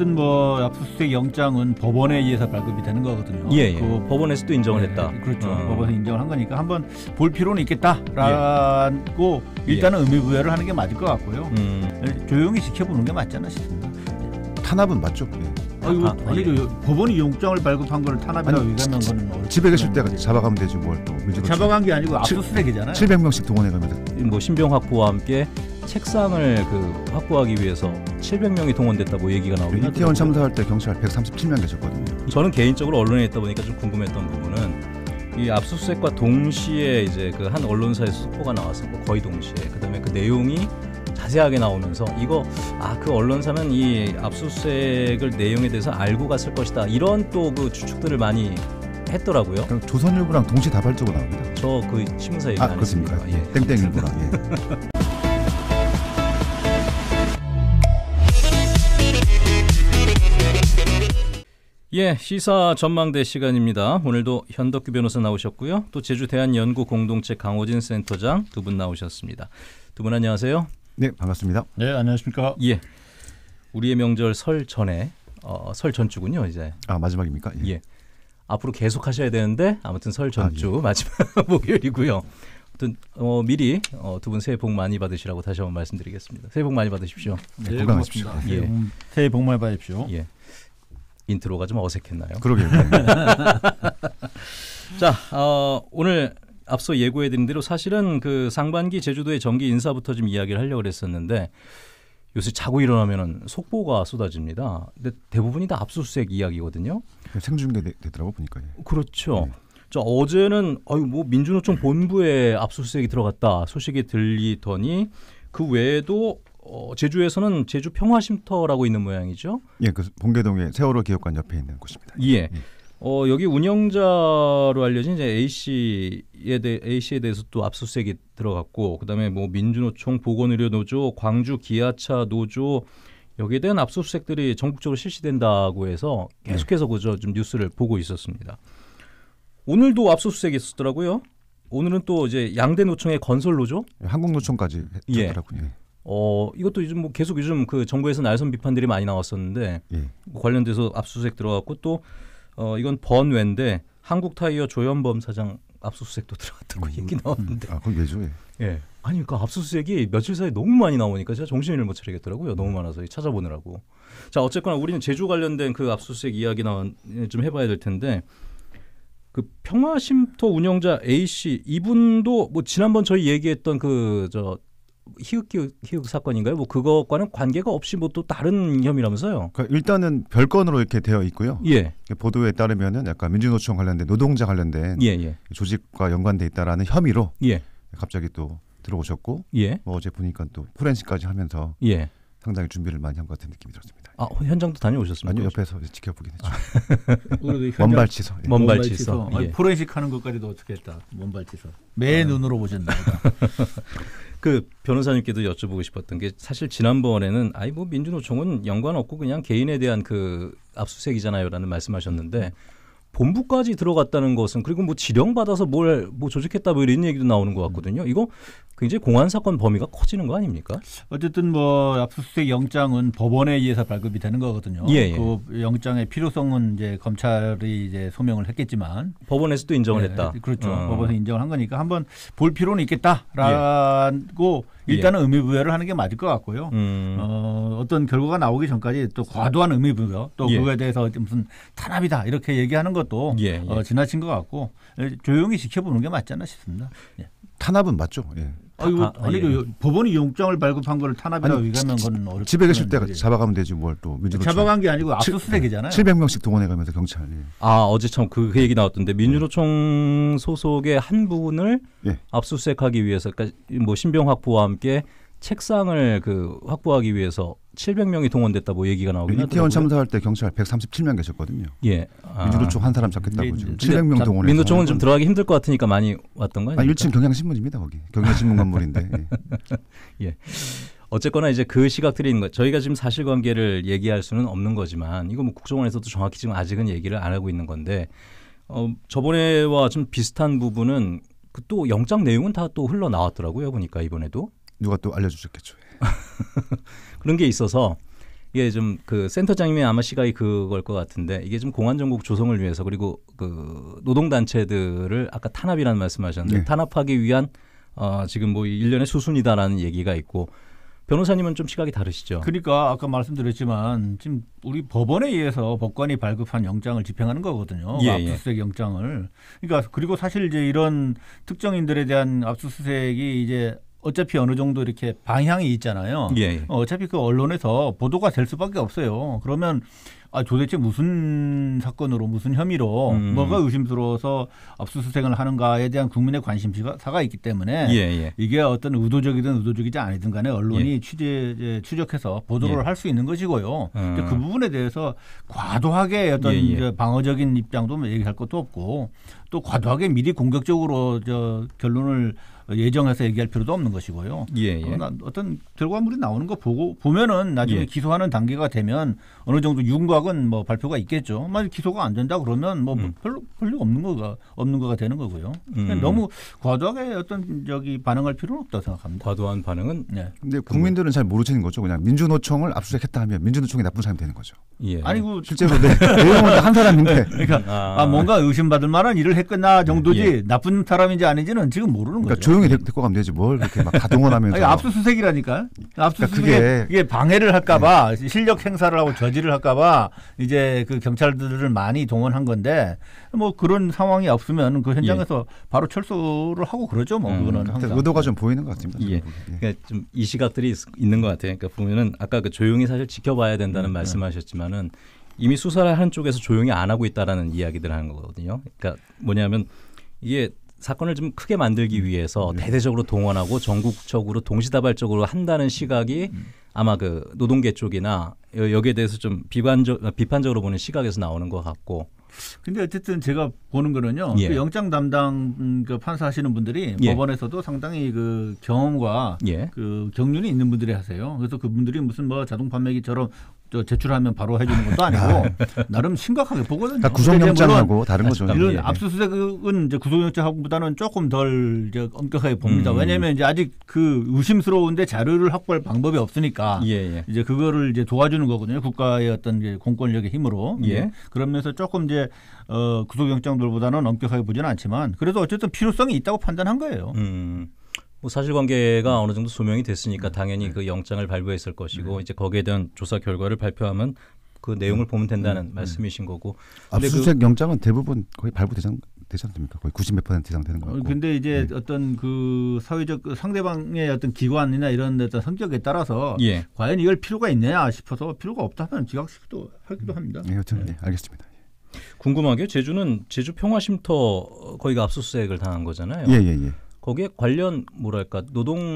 어쨌든 뭐 압수수색 영장은 법원에 의해서 발급이 되는 거거든요. 예. 그 법원에서도 인정을 했다. 그렇죠. 법원에서 인정을 한 거니까 한번 볼 필요는 있겠다라고 일단은 의미부여를 하는 게 맞을 것 같고요. 조용히 지켜보는 게 맞지 않나 싶습니다. 탄압은 맞죠? 아니죠. 법원이 영장을 발급한 거를 탄압이라고 얘기하는 건 집에 계실 때 잡아가면 되지 뭘 또. 잡아간 게 아니고 압수수색이잖아요. 700명씩 동원해가면서. 뭐 신병 확보와 함께 책상을 확보하기 위해서 700명이 동원됐다고 얘기가 나오긴 하더라고요. 이태원 참사할 때 경찰 137명 계셨거든요. 저는 개인적으로 언론에 있다 보니까 좀 궁금했던 부분은 이 압수수색과 동시에 이제 그 한 언론사에서 속보가 나왔었고 거의 동시에 그다음에 그 내용이 자세하게 나오면서 이거 그 언론사는 이 압수수색을 내용에 대해서 알고 갔을 것이다 이런 또 그 추측들을 많이 했더라고요. 조선일보랑 동시다발적으로 나옵니다. 저 그 신문사 얘기 안 했습니다. 예. 땡땡일보랑. 시사 전망대 시간입니다. 오늘도 현덕규 변호사 나오셨고요. 또 제주 대한연구 공동체 강호진 센터장 두 분 나오셨습니다. 두 분 안녕하세요. 네, 반갑습니다. 네, 안녕하십니까. 우리의 명절 설 전에 설 전주군요, 이제. 마지막입니까? 예. 앞으로 계속 하셔야 되는데 아무튼 설 전주 마지막 목요일이고요. 아무튼 미리 두 분 새해 복 많이 받으시라고 다시 한번 말씀드리겠습니다. 새해 복 많이 받으십시오. 네, 건강하십시오. 새해 복 많이 받으십시오. 인트로가 좀 어색했나요? 그러게요. 자, 오늘 앞서 예고해드린 대로 사실은 그 상반기 제주도의 정기 인사부터 좀 이야기를 하려고 그랬었는데 요새 자고 일어나면은 속보가 쏟아집니다. 근데 대부분이 다 압수수색 이야기거든요. 생중계되더라고 보니까. 그렇죠. 자, 어제는 뭐 민주노총 본부에 압수수색이 들어갔다 소식이 들리더니 그 외에도 제주에서는 제주 평화쉼터라고 있는 모양이죠. 그 봉계동의 세월호 기업관 옆에 있는 곳입니다. 여기 운영자로 알려진 이제 A씨에 대해서 또 압수수색이 들어갔고, 그다음에 뭐 민주노총, 보건의료노조, 광주 기아차 노조 여기에 대한 압수수색들이 전국적으로 실시된다고 해서 계속해서 그저 좀 뉴스를 보고 있었습니다. 오늘도 압수수색이 있었더라고요. 오늘은 또 이제 양대 노총의 건설노조, 한국노총까지 했더라고요. 이것도 요즘 뭐 계속 요즘 그 정부에서 날선 비판들이 많이 나왔었는데 관련돼서 압수수색 들어갔고 또 이건 번외인데 한국타이어 조현범 사장 압수수색도 들어갔다고 얘기 나왔는데. 그건 왜죠? 아니 그러니까 압수수색이 며칠 사이에 너무 많이 나오니까 제가 정신을 못 차리겠더라고요. 너무 많아서 찾아보느라고. 자, 어쨌거나 우리는 제주 관련된 그 압수수색 이야기 좀 해봐야 될 텐데 그 평화쉼터 운영자 A씨 이분도 뭐 지난번 저희 얘기했던 희극 사건인가요? 뭐 그것과는 관계가 없이 뭐 또 다른 혐의라면서요? 그러니까 일단은 별건으로 이렇게 되어 있고요. 보도에 따르면은 약간 민주노총 관련된 노동자 관련된 조직과 연관돼 있다라는 혐의로 갑자기 또 들어오셨고 뭐 어제 보니까 또 포렌식까지 하면서 상당히 준비를 많이 한 것 같은 느낌이 들었습니다. 현장도 다녀오셨습니까? 아니요, 옆에서 지켜보긴 했죠. 먼발치서. 먼발치서. 포렌식 하는 것까지도 어떻게 했다. 먼발치서. 매 눈으로 보셨나요? 그 변호사님께도 여쭤보고 싶었던 게 사실 지난번에는 뭐 민주노총은 연관 없고 그냥 개인에 대한 그 압수수색이잖아요라는 말씀하셨는데 본부까지 들어갔다는 것은 그리고 뭐 지령받아서 뭘 조직했다 뭐 이런 얘기도 나오는 것 같거든요. 이거 굉장히 공안 사건 범위가 커지는 거 아닙니까? 어쨌든 뭐 압수수색 영장은 법원에 의해서 발급이 되는 거거든요. 그 영장의 필요성은 이제 검찰이 이제 소명을 했겠지만 법원에서도 인정을 했다. 그렇죠. 법원에서 인정을 한 거니까 한번 볼 필요는 있겠다라고 일단은 의미부여를 하는 게 맞을 것 같고요. 어떤 결과가 나오기 전까지 또 과도한 의미부여 또 그거에 대해서 무슨 탄압이다 이렇게 얘기하는 것도 지나친 것 같고 조용히 지켜보는 게 맞지 않나 싶습니다. 탄압은 맞죠. 아니죠. 법원이 영장을 발급한 거를 탄압이라고 얘기하는 건 어렵죠. 집에 계실 때 잡아가면 되지 뭘 또. 잡아간 게 아니고 압수수색이잖아요. 700명씩 동원해가면서 경찰. 어제 참 그 얘기 나왔던데 민주노총 소속의 한 분을 압수수색하기 위해서 그러니까 뭐 신병 확보와 함께 책상을 확보하기 위해서 700명이 동원됐다고 얘기가 나오긴 하더라고요. 이태원 참사할 때 경찰 137명 계셨거든요. 민주노총 한 사람 잡겠다고 지금 700명 동원해서. 민주노총은 좀 들어가기 힘들 것 같으니까 많이 왔던 거 아닙니까? 1층 경향신문입니다. 거기. 경향신문 건물인데. 어쨌거나 이제 그 시각들이 있는 거. 저희가 지금 사실관계를 얘기할 수는 없는 거지만 이거 뭐 국정원에서도 정확히 지금 아직은 얘기를 안 하고 있는 건데 저번에와 좀 비슷한 부분은 또 영장 내용은 다 또 흘러나왔더라고요. 보니까 이번에도. 누가 또 알려주셨겠죠. 그런 게 있어서 이게 좀 그 센터장님이 아마 시각이 그걸 것 같은데 이게 좀 공안정국 조성을 위해서 그리고 그 노동단체들을 아까 탄압이라는 말씀하셨는데 네. 탄압하기 위한 지금 뭐 일련의 수순이다라는 얘기가 있고 변호사님은 좀 시각이 다르시죠? 그러니까 아까 말씀드렸지만 지금 우리 법원에 의해서 법관이 발급한 영장을 집행하는 거거든요. 예, 압수수색 영장을. 그러니까 그리고 사실 이제 이런 특정인들에 대한 압수수색이 이제 어차피 어느 정도 이렇게 방향이 있잖아요. 예. 어차피 그 언론에서 보도가 될 수밖에 없어요. 그러면 도대체 무슨 사건으로 무슨 혐의로 뭐가 의심스러워서 압수수색을 하는가에 대한 국민의 관심사가 있기 때문에 이게 어떤 의도적이든 의도적이지 아니든 간에 언론이 추적해서 보도를 할 수 있는 것이고요. 그 부분에 대해서 과도하게 어떤 이제 방어적인 입장도 얘기할 것도 없고 또 과도하게 미리 공격적으로 결론을 예정해서 얘기할 필요도 없는 것이고요. 어떤 결과물이 나오는 거 보면은 나중에 기소하는 단계가 되면 어느 정도 윤곽은 뭐 발표가 있겠죠. 만약 기소가 안 된다 그러면 뭐 별로 없는 거가 되는 거고요. 너무 과도하게 어떤 반응할 필요는 없다고 생각합니다. 과도한 반응은. 네. 근데 국민들은 잘 모르시는 거죠. 그냥 민주노총을 압수수색했다 하면 민주노총이 나쁜 사람이 되는 거죠. 아니고 실제로 내용은 한 사람인데. 그러니까 뭔가 의심받을 만한 일을 했거나 정도지 나쁜 사람인지 아닌지는 지금 모르는 거죠. 그러니까 조용히 데리고 가면 되지 뭘 그렇게 막 가동원하면서. 압수수색이라니까. 압수수색 이게 방해를 할까봐 실력 행사를 하고 저지를 할까봐 이제 그 경찰들을 많이 동원한 건데 뭐 그런 상황이 없으면 그 현장에서 바로 철수를 하고 그러죠. 뭐 그거는 항상. 의도가 좀 보이는 것 같습니다. 그러니까 좀 이 시각들이 있는 것 같아요. 그러니까 보면은 아까 그 조용히 사실 지켜봐야 된다는 말씀하셨지만은 이미 수사를 하는 쪽에서 조용히 안 하고 있다라는 이야기들 하는 거거든요. 그러니까 뭐냐면 이게 사건을 좀 크게 만들기 위해서 대대적으로 동원하고 전국적으로 동시다발적으로 한다는 시각이 아마 그 노동계 쪽이나 여기에 대해서 좀 비판적으로 보는 시각에서 나오는 것 같고. 근데 어쨌든 제가 보는 거는요. 그 영장 담당 그 판사하시는 분들이 법원에서도 상당히 그 경험과 그 경륜이 있는 분들이 하세요. 그래서 그분들이 무슨 뭐 자동 판매기처럼 제출하면 바로 해주는 것도 아니고 나름 심각하게 보거든요. 구속영장하고 다른 거죠. 이런 압수수색은 이제 구속영장하고보다는 조금 덜 이제 엄격하게 봅니다. 왜냐하면 이제 아직 그 의심스러운데 자료를 확보할 방법이 없으니까 이제 그거를 이제 도와주는 거거든요. 국가의 어떤 이제 공권력의 힘으로. 그러면서 조금 이제 구속영장들보다는 엄격하게 보지는 않지만 그래도 어쨌든 필요성이 있다고 판단한 거예요. 뭐 사실관계가 어느 정도 소명이 됐으니까 당연히 그 영장을 발부했을 것이고 이제 거기에 대한 조사 결과를 발표하면 그 내용을 보면 된다는 말씀이신 거고. 압수수색 영장은 대부분 거의 발부되지 않습니까? 거의 90몇 % 이상 되는 거고. 근데 이제 어떤 그 사회적 상대방의 어떤 기관이나 이런 어떤 성격에 따라서 과연 이걸 필요가 있느냐 싶어서 필요가 없다면 기각시키기도 하기도 합니다. 여튼 알겠습니다. 궁금하게 제주는 제주 평화쉼터 거기가 압수수색을 당한 거잖아요. 거기에 관련 뭐랄까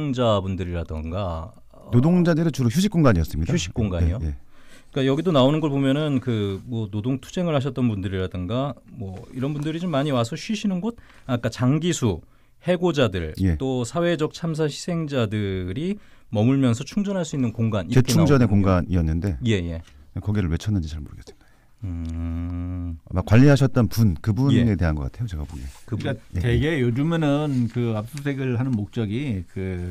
노동자분들이라던가 노동자들은 주로 휴식 공간이었습니다. 휴식 공간이요. 그러니까 여기도 나오는 걸 보면은 그 뭐 노동 투쟁을 하셨던 분들이라든가 뭐 이런 분들이 좀 많이 와서 쉬시는 곳, 아까 장기수, 해고자들, 또 사회적 참사 희생자들이 머물면서 충전할 수 있는 공간. 재충전의 공간이었는데 거기를 왜 쳤는지 잘 모르겠습니다. 아마 관리하셨던 그분에 대한 것 같아요. 제가 보기에. 그러니까 되게 요즘에는 그 압수수색을 하는 목적이 그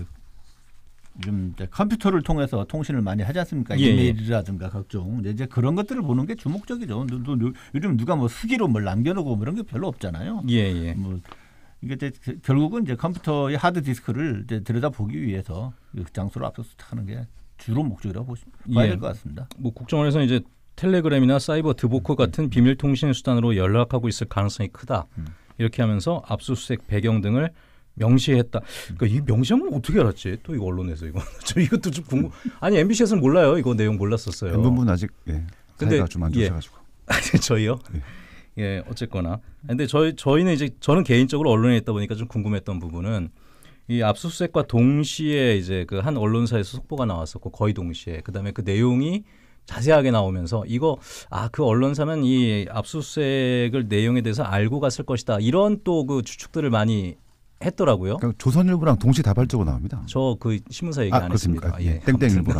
요즘 컴퓨터를 통해서 통신을 많이 하지 않습니까? 이메일이라든가 각종 이제 그런 것들을 보는 게 주목적이죠. 요즘 누가 뭐 수기로 뭘 남겨놓고 그런 게 별로 없잖아요. 뭐 이게 결국은 이제 컴퓨터의 하드 디스크를 이제 들여다 보기 위해서 그 장소를 압수수색하는 게 주로 목적이라고 봐야 될 것 같습니다. 뭐 국정원에서 이제 텔레그램이나 사이버 드보크 같은 비밀 통신 수단으로 연락하고 있을 가능성이 크다. 이렇게 하면서 압수수색 배경 등을 명시했다. 그러니까 이 명시한 건 어떻게 알았지? 또 이거 언론에서 이거 저 이것도 좀 궁금. 아니 MBC에서는 몰라요. 이거 내용 몰랐었어요. 분 아직 사이가 좀 안 좋아가지고. 저희요? 어쨌거나. 근데 저희는 이제 저는 개인적으로 언론에 있다 보니까 좀 궁금했던 부분은 이 압수수색과 동시에 이제 그 한 언론사에서 속보가 나왔었고 거의 동시에 그다음에 그 내용이 자세하게 나오면서 이거 그 언론사는 이 압수수색을 내용에 대해서 알고 갔을 것이다. 이런 또 그 추측들을 많이 했더라고요. 그러니까 조선일보랑 동시다발적으로 나옵니다. 저 그 신문사 얘기 안 했습니다. 땡땡일보랑.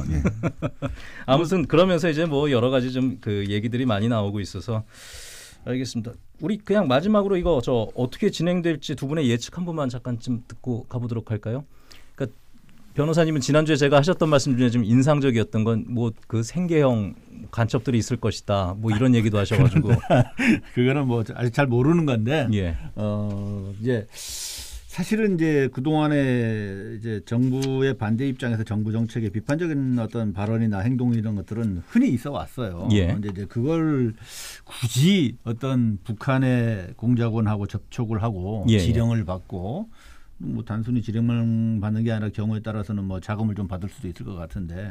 아무튼 그러면서 이제 뭐 여러 가지 좀 그 얘기들이 많이 나오고 있어서 알겠습니다. 우리 그냥 마지막으로 이거 저 어떻게 진행될지 두 분의 예측 한 번만 잠깐 좀 듣고 가보도록 할까요? 그러니까 변호사님은 지난주에 제가 하셨던 말씀 중에 좀 인상적이었던 건 뭐 그 생계형 간첩들이 있을 것이다. 뭐 이런 얘기도 하셔가지고 그거는 뭐 아직 잘 모르는 건데 예. 이제 사실은 이제 그동안에 이제 정부의 반대 입장에서 정부 정책에 비판적인 어떤 발언이나 행동 이런 것들은 흔히 있어 왔어요. 예. 그런데 이제 그걸 굳이 어떤 북한의 공작원하고 접촉을 하고 예. 지령을 받고 뭐 단순히 지령만 받는 게 아니라 경우에 따라서는 뭐 자금을 좀 받을 수도 있을 것 같은데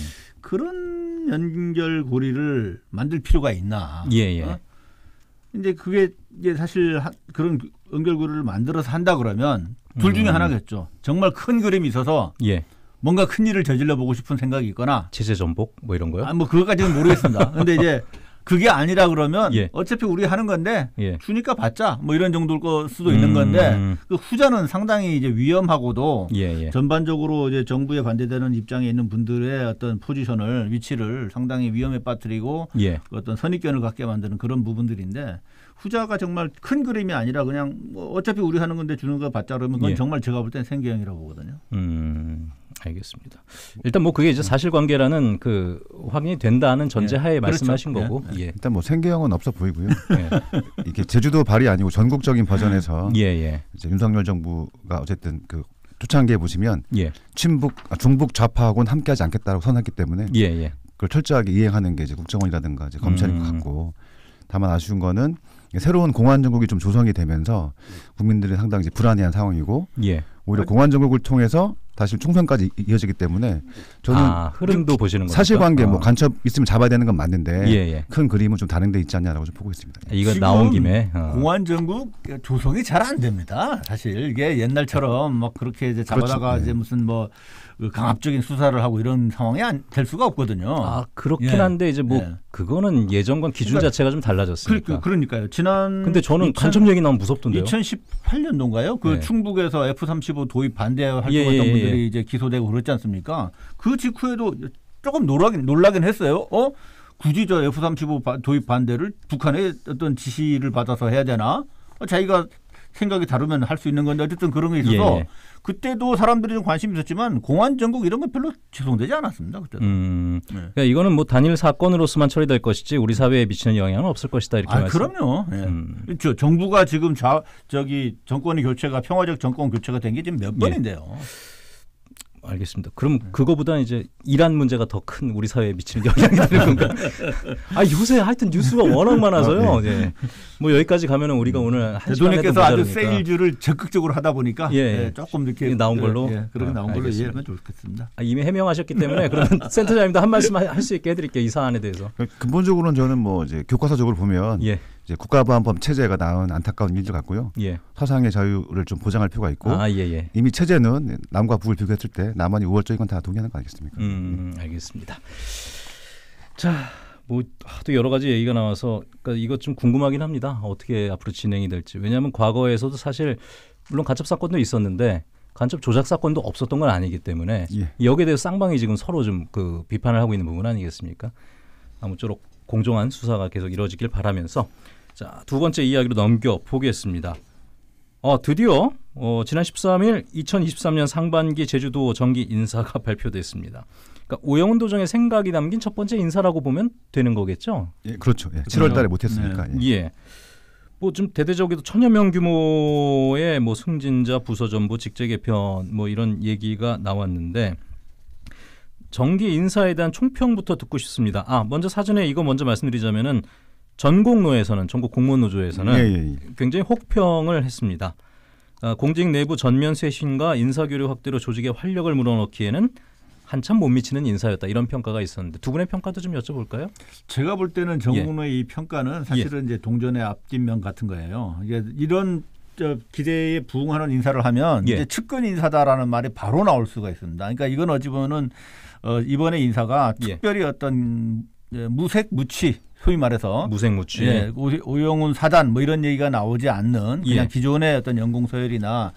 그런 연결고리를 만들 필요가 있나? 예. 이제 그게 이제 사실 그런 연결고리를 만들어서 한다 그러면 둘 중에 하나겠죠. 정말 큰 그림이 있어서 예. 뭔가 큰 일을 저질러 보고 싶은 생각이 있거나 체제 전복 뭐 이런 거요? 뭐 그거까지는 모르겠습니다. 근데 이제 그게 아니라 그러면 예. 어차피 우리 하는 건데 예. 주니까 받자 뭐 이런 정도일 거 수도 있는 건데 그 후자는 상당히 이제 위험하고도 예. 전반적으로 이제 정부에 반대되는 입장에 있는 분들의 어떤 포지션을 위치를 상당히 위험에 빠뜨리고 예. 어떤 선입견을 갖게 만드는 그런 부분들인데 후자가 정말 큰 그림이 아니라 그냥 뭐 어차피 우리 하는 건데 주는 거 받자 그러면 그건 예. 정말 제가 볼 땐 생계형이라고 보거든요. 알겠습니다. 일단 뭐 그게 이제 사실관계라는 그 확인이 된다는 전제하에 말씀하신 그렇죠. 거고. 예. 일단 뭐 생계형은 없어 보이고요. 이게 제주도 발이 아니고 전국적인 버전에서 이제 윤석열 정부가 어쨌든 그 초창기에 보시면 중북 좌파하고는 함께하지 않겠다고 선언했기 때문에 그걸 철저하게 이행하는 게 이제 국정원이라든가 이제 검찰인 것 같고 다만 아쉬운 거는 새로운 공안 정국이 좀 조성이 되면서 국민들이 상당히 이제 불안해한 상황이고 오히려 공안 정국을 통해서 다시 총선까지 이어지기 때문에 저는 흐름도 보시는 거죠. 사실관계 뭐 간첩 있으면 잡아야 되는 건 맞는데 큰 그림은 좀 다른 데 있지 않냐라고 좀 보고 있습니다. 이거 나온 김에 공안 정국 조성이 잘 안 됩니다. 사실 이게 옛날처럼 막 그렇게 이제 잡아다가 그렇죠. 이제 무슨 뭐 강압적인 수사를 하고 이런 상황이 될 수가 없거든요. 그렇긴 한데 이제 뭐 그거는 예전과 기준 자체가 좀 달라졌으니까. 그러니까요. 근데 저는 간첩 얘기 나오면 무섭던데요. 2018년도인가요? 그 충북에서 F-35 도입 반대 활동했던 분들이 이제 기소되고 그랬지 않습니까? 그 직후에도 조금 놀라긴 했어요. 굳이 저 F-35 도입 반대를 북한의 어떤 지시를 받아서 해야 되나? 자기가 생각이 다르면 할 수 있는 건데 어쨌든 그런 게 있어서 그때도 사람들이 좀 관심이 있었지만 공안 정국 이런 건 별로 지속되지 않았습니다. 그때도. 그러니까 이거는 뭐 단일 사건으로서만 처리될 것이지 우리 사회에 미치는 영향은 없을 것이다 이렇게 말씀. 그럼요. 그렇죠. 정부가 지금 저기 정권의 교체가 평화적 정권 교체가 된 게 지금 몇 번인데요. 알겠습니다. 그럼 그거보다 이제 이란 문제가 더 큰 우리 사회에 미치는 영향이 되는 건가? 요새 하여튼 뉴스가 워낙 많아서요. 뭐 여기까지 가면은 우리가 오늘 한 시간에 대통령께서 아주 세일즈를 적극적으로 하다 보니까 조금 이렇게 나온 걸로 그렇게 나온 걸로 이해하면 좋겠습니다. 이미 해명하셨기 때문에 그러면 센터장님도 한 말씀 할 수 있게 해드릴게요. 이 사안에 대해서. 근본적으로는 저는 뭐 이제 교과서적으로 보면 이제 국가보안법 체제가 낳은 안타까운 일들 같고요. 사상의 자유를 좀 보장할 필요가 있고 이미 체제는 남과 북을 비교했을 때 남한이 우월적인 건 다 동의하는 거 아니겠습니까? 알겠습니다. 자, 뭐 또 여러 가지 얘기가 나와서 그러니까 이것 좀 궁금하긴 합니다. 어떻게 앞으로 진행이 될지. 왜냐하면 과거에서도 사실 물론 간첩 사건도 있었는데 간첩 조작 사건도 없었던 건 아니기 때문에 여기에 대해서 쌍방이 지금 서로 좀 그 비판을 하고 있는 부분 아니겠습니까? 아무쪼록 공정한 수사가 계속 이루어지길 바라면서 자, 두 번째 이야기로 넘겨보겠습니다. 드디어 지난 13일 2023년 상반기 제주도 정기 인사가 발표됐습니다. 그러니까 오영훈 도정의 생각이 담긴 첫 번째 인사라고 보면 되는 거겠죠? 그렇죠. 7월 달에 못했으니까. 뭐 좀 대대적으로 1000여 명 규모의 뭐 승진자, 부서 전부, 직제 개편 뭐 이런 얘기가 나왔는데 정기 인사에 대한 총평부터 듣고 싶습니다. 먼저 사전에 이거 먼저 말씀드리자면은 전공노에서는 전국 공무원 노조에서는 굉장히 혹평을 했습니다. 공직 내부 전면 쇄신과 인사교류 확대로 조직의 활력을 물어넣기에는 한참 못 미치는 인사였다 이런 평가가 있었는데 두 분의 평가도 좀 여쭤볼까요? 제가 볼 때는 전공노의 이 평가는 사실은 이제 동전의 앞뒷면 같은 거예요. 이게 이런 기대에 부응하는 인사를 하면 이제 측근 인사다라는 말이 바로 나올 수가 있습니다. 그러니까 이건 어찌 보면은 이번에 인사가 특별히 어떤 무색 무취 소위 말해서 무색무취 오영훈 사단 뭐 이런 얘기가 나오지 않는 그냥 기존의 어떤 연공 서열이나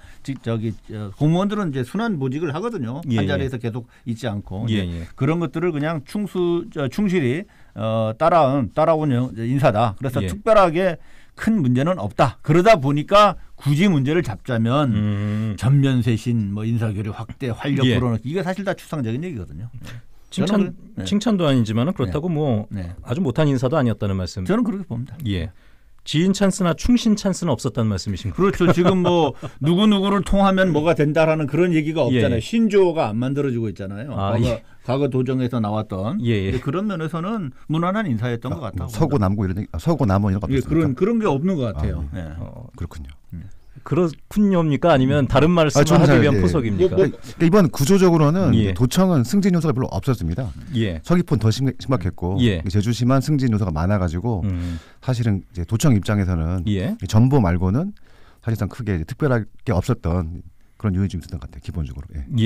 공무원들은 이제 순환 보직을 하거든요. 한 자리에서 계속 있지 않고 그런 것들을 그냥 충실히 따라온 인사다. 그래서 특별하게 큰 문제는 없다. 그러다 보니까 굳이 문제를 잡자면 전면 쇄신, 뭐 인사교류 확대, 활력 불어넣기 이게 사실 다 추상적인 얘기거든요. 칭찬도 아니지만 그렇다고 뭐 아주 못한 인사도 아니었다는 말씀. 저는 그렇게 봅니다. 예. 지인 찬스나 충신 찬스는 없었다는 말씀이신가요? 그렇죠. 지금 뭐 누구누구를 통하면 뭐가 된다라는 그런 얘기가 없잖아요. 신조어가 안 만들어지고 있잖아요. 과거 도정에서 나왔던 그런 면에서는 무난한 인사였던 것 같아요. 서고 남고 이런 서고 남원 이런 거 없었습니까? 그런 게 없는 것 같아요. 그렇군요. 그렇군요입니까? 아니면 다른 말씀을 하기 위한 포석입니까? 이번 구조적으로는 도청은 승진 요소가 별로 없었습니다. 서귀포는 더 심각했고 제주시만 승진 요소가 많아가지고 사실은 이제 도청 입장에서는 전보 말고는 사실상 크게 특별하게 없었던 그런 요인이 좀 있었던 것 같아요. 기본적으로.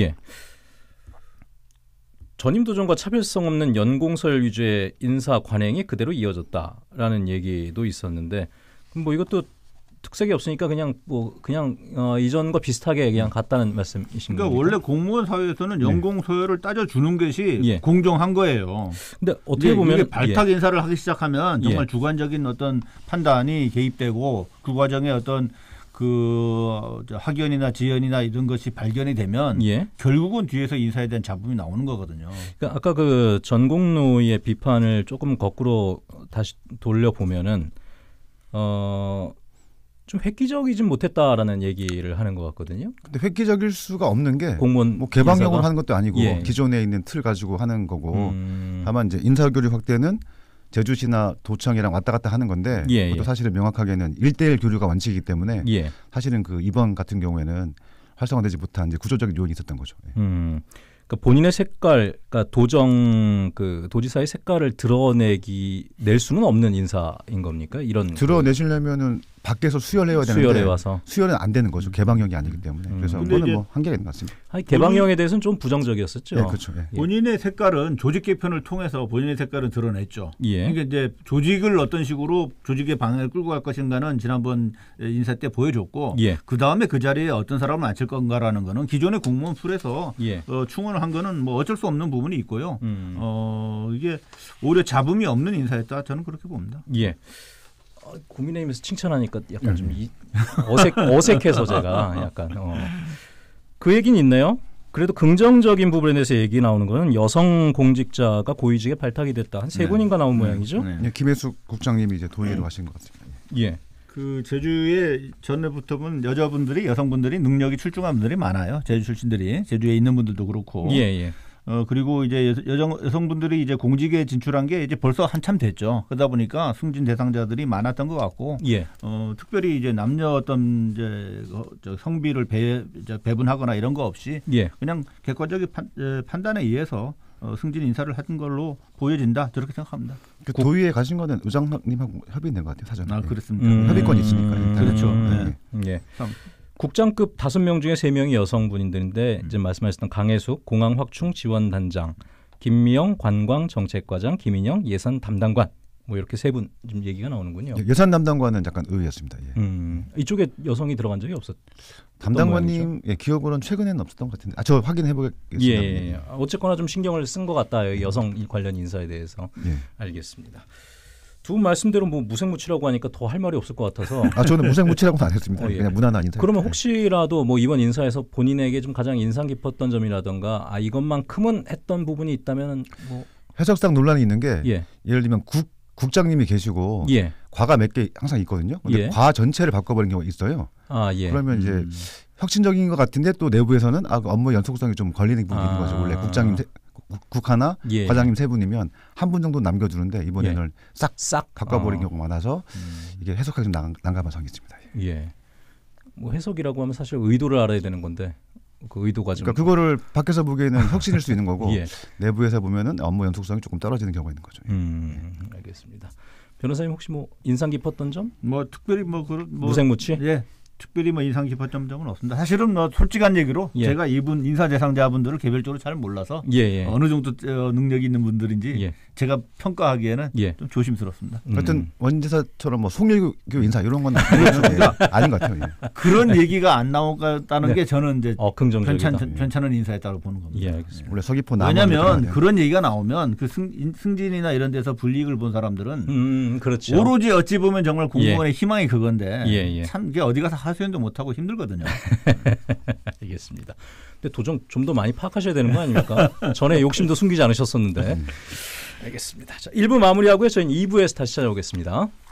전임 도정과 차별성 없는 연공설 위주의 인사 관행이 그대로 이어졌다라는 얘기도 있었는데 뭐 이것도 특색이 없으니까 그냥 이전과 비슷하게 그냥 갔다는 말씀이신가요? 그러니까 원래 공무원 사회에서는 연공 소요를 따져주는 것이 공정한 거예요. 근데 어떻게 보면 이게 발탁 인사를 하기 시작하면 정말 주관적인 어떤 판단이 개입되고 그 과정에 어떤 그 학연이나 지연이나 이런 것이 발견이 되면 결국은 뒤에서 인사에 대한 잡음이 나오는 거거든요. 그러니까 아까 그 전공노의 비판을 조금 거꾸로 다시 돌려보면은 좀 획기적이진 못했다라는 얘기를 하는 것 같거든요. 근데 획기적일 수가 없는 게 공무원 뭐 개방형으로 하는 것도 아니고 기존에 있는 틀 가지고 하는 거고 다만 이제 인사교류 확대는 제주시나 도청이랑 왔다 갔다 하는 건데 그것도 사실은 명확하게는 1:1 교류가 원칙이기 때문에 사실은 그 이번 같은 경우에는 활성화되지 못한 이제 구조적인 요인이 있었던 거죠. 그러니까 본인의 색깔, 그러니까 도지사의 색깔을 낼 수는 없는 인사인 겁니까? 이런 드러내시려면은 밖에서 수혈해야 되는데 수혈해 와서 수혈은 안 되는 거죠. 개방형이 아니기 때문에. 그래서 그거는 뭐 한계가 있는 것 같습니다. 개방형에 대해서는 좀 부정적이었었죠. 그렇죠. 본인의 색깔은 조직 개편을 통해서 본인의 색깔을 드러냈죠. 그러니까 이제 조직을 어떤 식으로 조직의 방향을 끌고 갈 것인가는 지난번 인사 때 보여줬고 그 다음에 그 자리에 어떤 사람을 앉힐 건가라는 거는 기존의 공무원 풀에서 충원을 한 거는 뭐 어쩔 수 없는 부분이 있고요. 이게 오히려 잡음이 없는 인사였다. 저는 그렇게 봅니다. 국민의힘에서 칭찬하니까 약간 좀 어색해서 제가 약간 그 얘기는 있네요. 그래도 긍정적인 부분에 대해서 얘기 나오는 거는 여성 공직자가 고위직에 발탁이 됐다. 한 3분인가 나온 모양이죠. 김혜숙 국장님이 이제 동의를 하신 것 같습니다. 그 제주에 전에부터 보면 여성분들이 능력이 출중한 분들이 많아요. 제주 출신들이 제주에 있는 분들도 그렇고. 그리고 이제 여성분들이 이제 공직에 진출한 게 이제 벌써 한참 됐죠. 그러다 보니까 승진 대상자들이 많았던 것 같고, 특별히 이제 남녀 어떤 이제 성비를 배분하거나 이런 거 없이 그냥 객관적인 판단에 의해서 승진 인사를 한 걸로 보여진다. 저렇게 생각합니다. 그 도의회 가신 거는 의장님하고 협의된 것 같아요. 사전에. 그렇습니다. 협의권이 있으니까. 그렇죠. 국장급 5명 중에 3명이 여성분들인데 이제 말씀하셨던 강혜숙 공항확충지원단장, 김미영 관광정책과장, 김인영 예산 담당관 뭐 이렇게 3분 좀 얘기가 나오는군요. 예산 담당관은 약간 의외였습니다. 이쪽에 여성이 들어간 적이 없었. 담당관님 기억으로는 최근에는 없었던 것 같은데 저 확인해 보겠습니다. 어쨌거나 좀 신경을 쓴 것 같다. 여성 관련 인사에 대해서. 알겠습니다. 두 분 말씀대로 뭐 무색무취라고 하니까 더 할 말이 없을 것 같아서. 저는 무색무취라고는 안 했습니다. 그냥 무난한 인사. 그러면 혹시라도 뭐 이번 인사에서 본인에게 좀 가장 인상 깊었던 점이라든가 이것만큼은 했던 부분이 있다면 뭐 해석상 논란이 있는 게 예를 들면 국장님이 계시고 과가 몇 개 항상 있거든요. 근데 과 전체를 바꿔버린 경우가 있어요. 그러면 이제 혁신적인 것 같은데 또 내부에서는 업무 연속성이 좀 걸리는 부분이 있는 거죠. 원래 국장님 국 하나, 과장님 3분이면 한 분 정도 남겨주는데 이번에는 싹 바꿔버린 경우가 많아서 이게 해석하기 좀 난감한 상황이 있습니다. 뭐 해석이라고 하면 사실 의도를 알아야 되는 건데 그 의도가 좀. 그러니까 그거를 밖에서 보기에는 혁신일 수 있는 거고 내부에서 보면은 업무 연속성이 조금 떨어지는 경우가 있는 거죠. 알겠습니다. 변호사님 혹시 뭐 인상 깊었던 점? 뭐 특별히 무색무취? 특별히 뭐 인상 깊었던 점은 없습니다. 사실은 뭐 솔직한 얘기로 예. 제가 이분 인사 대상자분들을 개별적으로 잘 몰라서 어느 정도 능력이 있는 분들인지 제가 평가하기에는 좀 조심스럽습니다. 하여튼 원지사처럼 뭐 송일교 인사 이런 건 아닌 것 같아요. 그런 얘기가 안 나왔다는 게 저는 이제 긍정적이다. 괜찮은 인사였다고 보는 겁니다. 알겠습니다. 원래 서귀포 왜냐하면 그런 얘기가 나오면 그 승진이나 이런 데서 불이익을 본 사람들은 그렇죠. 오로지 어찌 보면 정말 공무원의 희망이 그건데 참 이게 어디 가서 하소연도 못하고 힘들거든요. 알겠습니다. 근데 도정 좀 더 많이 파악하셔야 되는 거 아닙니까? 전에 욕심도 숨기지 않으셨었는데. 알겠습니다. 자, 1부 마무리하고요. 저희는 2부에서 다시 찾아오겠습니다.